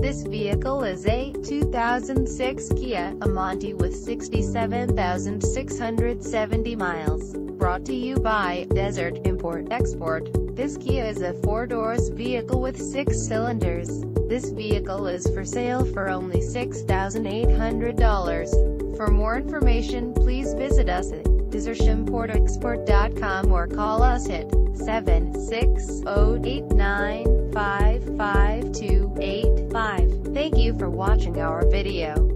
This vehicle is a 2006 Kia Amanti with 67,670 miles. Brought to you by Desert Import Export. This Kia is a 4-doors vehicle with 6 cylinders. This vehicle is for sale for only $6,800. For more information, please visit us at desertimportexport.com or call us at 760-895-5285. Thank you for watching our video.